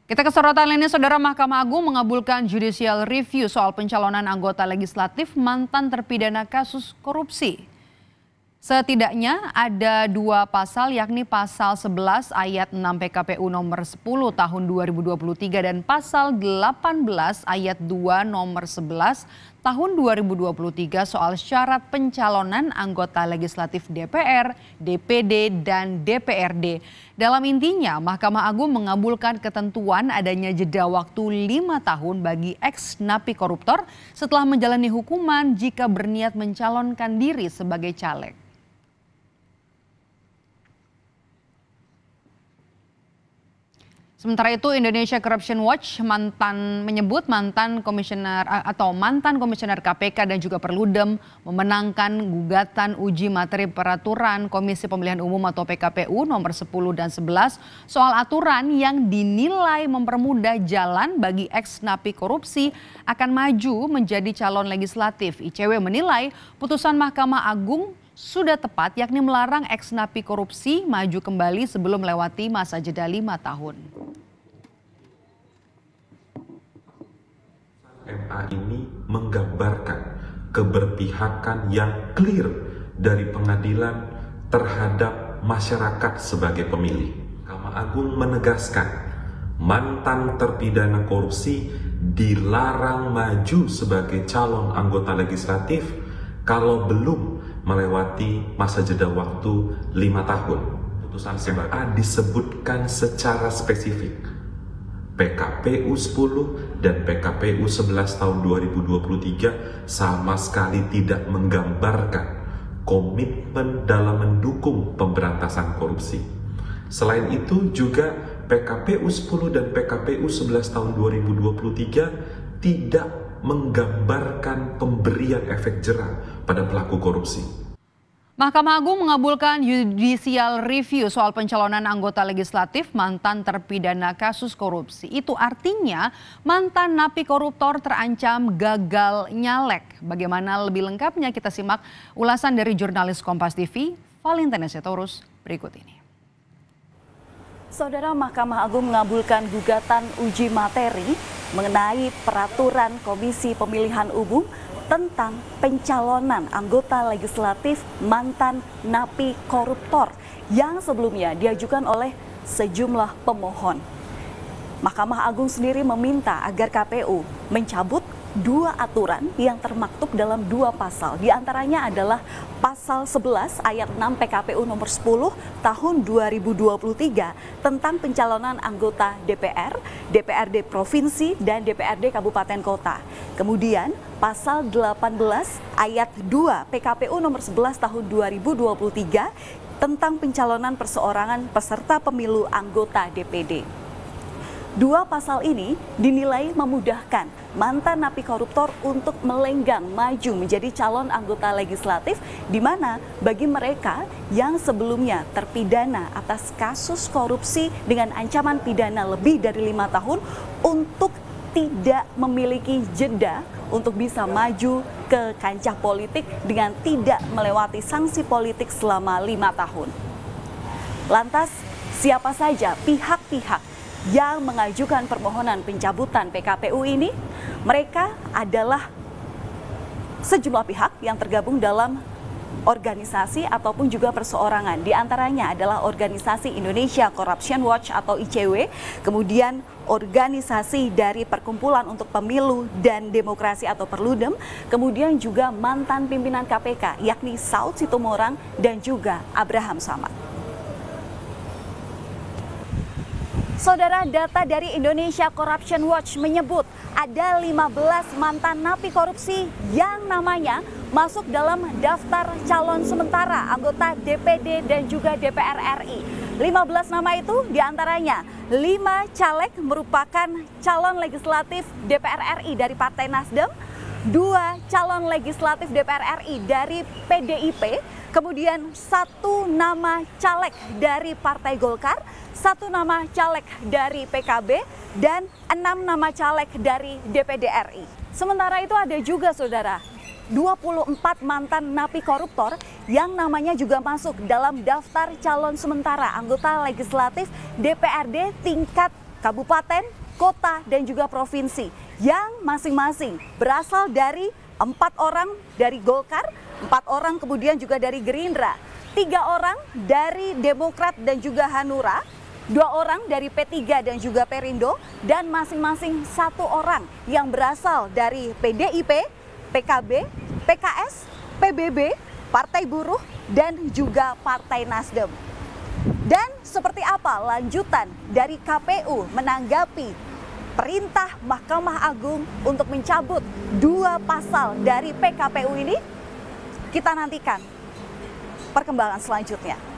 Kita ke sorotan lainnya, Saudara. Mahkamah Agung mengabulkan judicial review soal pencalonan anggota legislatif mantan terpidana kasus korupsi. Setidaknya ada dua pasal, yakni pasal 11 ayat 6 PKPU nomor 10 tahun 2023 dan pasal 18 ayat 2 nomor 11 tahun 2023 soal syarat pencalonan anggota legislatif DPR, DPD, dan DPRD. Dalam intinya, Mahkamah Agung mengabulkan ketentuan adanya jeda waktu 5 tahun bagi ex-napi koruptor setelah menjalani hukuman jika berniat mencalonkan diri sebagai caleg. Sementara itu, Indonesia Corruption Watch menyebut mantan komisioner KPK dan juga Perludem memenangkan gugatan uji materi peraturan Komisi Pemilihan Umum atau PKPU nomor 10 dan 11 soal aturan yang dinilai mempermudah jalan bagi ex-napi korupsi akan maju menjadi calon legislatif. ICW menilai putusan Mahkamah Agung sudah tepat, yakni melarang ex-napi korupsi maju kembali sebelum melewati masa jeda 5 tahun. MA ini menggambarkan keberpihakan yang clear dari pengadilan terhadap masyarakat sebagai pemilih. Mahkamah Agung menegaskan mantan terpidana korupsi dilarang maju sebagai calon anggota legislatif kalau belum melewati masa jeda waktu 5 tahun. Putusan MA disebutkan secara spesifik. PKPU 10 dan PKPU 11 tahun 2023 sama sekali tidak menggambarkan komitmen dalam mendukung pemberantasan korupsi. Selain itu juga PKPU 10 dan PKPU 11 tahun 2023 tidak menggambarkan pemberian efek jera pada pelaku korupsi. Mahkamah Agung mengabulkan judicial review soal pencalonan anggota legislatif mantan terpidana kasus korupsi. Itu artinya mantan napi koruptor terancam gagal nyalek. Bagaimana lebih lengkapnya, kita simak ulasan dari jurnalis Kompas TV, Valentina Sitorus, berikut ini. Saudara, Mahkamah Agung mengabulkan gugatan uji materi mengenai peraturan Komisi Pemilihan Umum tentang pencalonan anggota legislatif mantan napi koruptor yang sebelumnya diajukan oleh sejumlah pemohon. Mahkamah Agung sendiri meminta agar KPU mencabut dua aturan yang termaktub dalam dua pasal. Di antaranya adalah pasal 11 ayat 6 PKPU nomor 10 tahun 2023 tentang pencalonan anggota DPR, DPRD provinsi, dan DPRD kabupaten kota. Kemudian pasal 18 ayat 2 PKPU nomor 11 tahun 2023 tentang pencalonan perseorangan peserta pemilu anggota DPD. Dua pasal ini dinilai memudahkan mantan napi koruptor untuk melenggang maju menjadi calon anggota legislatif, di mana bagi mereka yang sebelumnya terpidana atas kasus korupsi dengan ancaman pidana lebih dari 5 tahun untuk tidak memiliki jeda untuk bisa maju ke kancah politik dengan tidak melewati sanksi politik selama 5 tahun. Lantas, siapa saja pihak-pihak yang mengajukan permohonan pencabutan PKPU ini? Mereka adalah sejumlah pihak yang tergabung dalam organisasi ataupun juga perseorangan. Di antaranya adalah organisasi Indonesia Corruption Watch atau ICW, kemudian organisasi dari Perkumpulan untuk Pemilu dan Demokrasi atau Perludem, kemudian juga mantan pimpinan KPK yakni Saud Situmorang dan juga Abraham Samad. Saudara, data dari Indonesia Corruption Watch menyebut ada 15 mantan napi korupsi yang namanya masuk dalam daftar calon sementara anggota DPD dan juga DPR RI. 15 nama itu diantaranya 5 caleg merupakan calon legislatif DPR RI dari Partai Nasdem, 2 calon legislatif DPR RI dari PDIP, kemudian 1 nama caleg dari Partai Golkar, 1 nama caleg dari PKB, dan 6 nama caleg dari DPD RI. Sementara itu ada juga, saudara, 24 mantan napi koruptor yang namanya juga masuk dalam daftar calon sementara anggota legislatif DPRD tingkat kabupaten, kota, dan juga provinsi yang masing-masing berasal dari 4 orang dari Golkar, 4 orang kemudian juga dari Gerindra, 3 orang dari Demokrat dan juga Hanura, 2 orang dari P3 dan juga Perindo, dan masing-masing 1 orang yang berasal dari PDIP, PKB, PKS, PBB, Partai Buruh, dan juga Partai Nasdem. Dan seperti apa lanjutan dari KPU menanggapi perintah Mahkamah Agung untuk mencabut 2 pasal dari PKPU ini? Kita nantikan perkembangan selanjutnya.